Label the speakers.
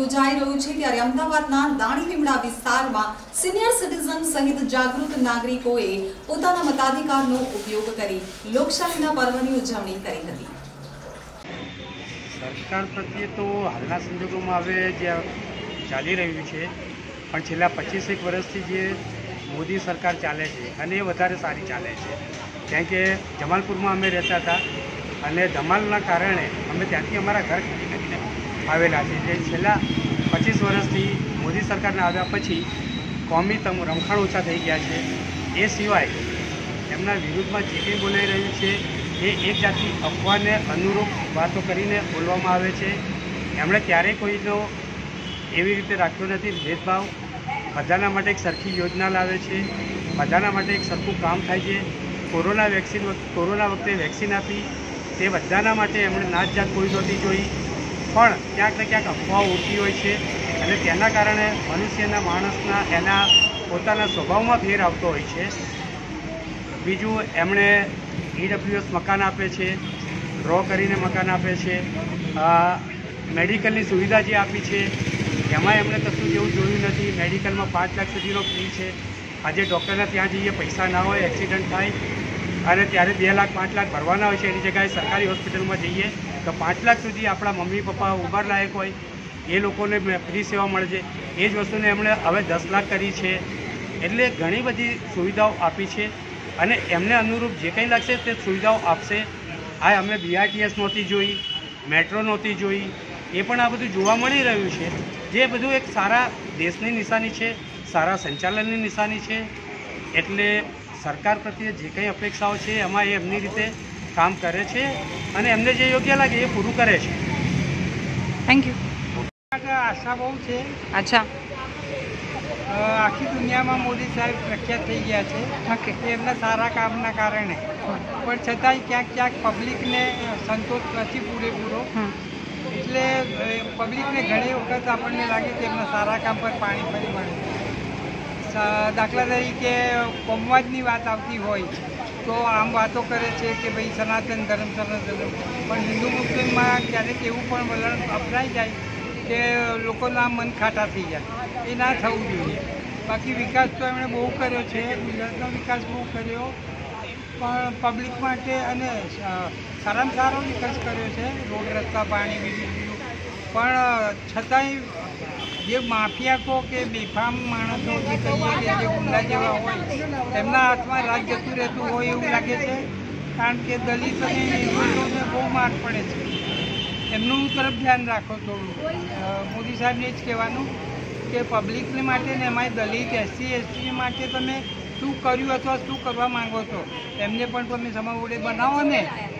Speaker 1: યોજાઈ રહ્યું છે ત્યારે અમદાવાદના દાણીલીમડા વિસ્તારમાં સિનિયર સિટીઝન સહિત જાગૃત નાગરિકોએ પોતાના મતાધિકારનો ઉપયોગ કરી લોકશાહીના પર્વની ઉજવણી કરી હતી।
Speaker 2: સરકાર પ્રત્યે તો હાલના સંજોગોમાં હવે જે ચાલી રહ્યું છે પણ છેલ્લા 25 વર્ષથી જે મોદી સરકાર ચાલે છે અને એ વધારે સારી ચાલે છે, કેમ કે જમાલપુરમાં અમે રહેતા હતા અને ધમાલના કારણે અમે ત્યાંથી અમારા ઘર ખાલી કરીને આવેલા છે। જે છેલ્લા 25 વર્ષથી મોદી સરકારના આવ્યા પછી કોમી રમખાણ ઓછા થઈ ગયા છે। એ સિવાય એમના વિરુદ્ધમાં જે કંઈ બોલાઈ રહ્યું છે એ એક જાતની અફવાને અનુરૂપ વાતો કરીને બોલવામાં આવે છે। એમણે ક્યારેય કોઈનો એવી રીતે રાખ્યો નથી ભેદભાવ। બધાના માટે એક સરખી યોજના લાવે છે, બધાના માટે એક સરખું કામ થાય છે। કોરોના વખતે વેક્સિન આપી તે બધાના માટે એમણે નાત જાત કોઈ નહોતી જોઈ, પણ ક્યાંક ને ક્યાંક અફવાઓ ઉડતી હોય છે અને તેના કારણે મનુષ્યના માણસના એના પોતાના સ્વભાવમાં ફેર આવતો હોય છે। બીજું એમણે EWS મકાન આપે છે, ડ્રો કરીને મકાન આપે છે, મેડિકલની સુવિધા જે આપી છે એમાં એમણે કશું જેવું જોયું નથી। મેડિકલમાં 5 લાખ સુધીનો ફ્રી છે। આજે ડૉક્ટરના ત્યાં જઈએ પૈસા ના હોય, એક્સિડન્ટ થાય અને ત્યારે 2 લાખ 5 લાખ ભરવાના હોય છે, એની જગ્યાએ સરકારી હોસ્પિટલમાં જઈએ તો 5 લાખ સુધી આપણા મમ્મી પપ્પા ઉંમર લાયક હોય એ લોકોને ફ્રી સેવા મળે છે। એ જ વસ્તુને એમણે હવે 10 લાખ કરી છે। એટલે ઘણી બધી સુવિધાઓ આપી છે અને એમને અનુરૂપ જે કંઈ લાગશે તે સુવિધાઓ આપશે। આ અમે BRTS નહોતી જોઈ, મેટ્રો નહોતી જોઈ, એ પણ આ બધું જોવા મળી રહ્યું છે। જે બધું એક સારા દેશની નિશાની છે, સારા સંચાલનની નિશાની છે। એટલે સરકાર પ્રત્યે જે કંઈ અપેક્ષાઓ છે એમાં એ એમની રીતે કામ કરે છે અને એમને જે યોગ્ય લાગે એ પૂરું કરે છે।
Speaker 1: Thank you.
Speaker 3: આશા બહુ છે।
Speaker 1: અચ્છા,
Speaker 3: આખી દુનિયામાં મોદી સાહેબ પ્રખ્યાત થઈ ગયા છે
Speaker 1: ઓકે,
Speaker 3: એમના સારા કામના કારણે, પણ છતાંય ક્યાંક ક્યાંક પબ્લિકને સંતોષ નથી પૂરેપૂરો। એટલે પબ્લિકને ઘણી વખત આપણને લાગે કે એમના સારા કામ પર પાણી ફરી વળે। દાખલા તરીકે કોમવાદની વાત આવતી હોય તો આમ વાતો કરે છે કે ભાઈ સનાતન ધર્મ, પણ હિન્દુ મુસ્લિમમાં ક્યારેક એવું પણ વલણ અપનાઈ જાય કે લોકોના મન ખાટા થઈ જાય। એ ના થવું જોઈએ। બાકી વિકાસ તો એમણે બહુ કર્યો છે, ગુજરાતનો વિકાસ બહુ કર્યો, પણ પબ્લિક માટે અને સારામાં સારો વિકાસ કર્યો છે, રોડ રસ્તા પાણી બીજું। પણ છતાંય જે માફિયા કહો કે બેફામ માણસો જે કહીએ કે જે ગુંડા જેવા હોય તેમના હાથમાં રાજ જતું રહેતું હોય એવું લાગે છે। કારણ કે દલિત અને હિન્દુઓને બહુ માર પડે છે, એમનું તરફ ધ્યાન રાખો થોડું। મોદી સાહેબને જ કહેવાનું કે પબ્લિકને માટે ને એમાંય દલિત SC ST માટે તમે શું કર્યું અથવા શું કરવા માંગો છો એમને પણ તમે સમા વડે બનાવો ને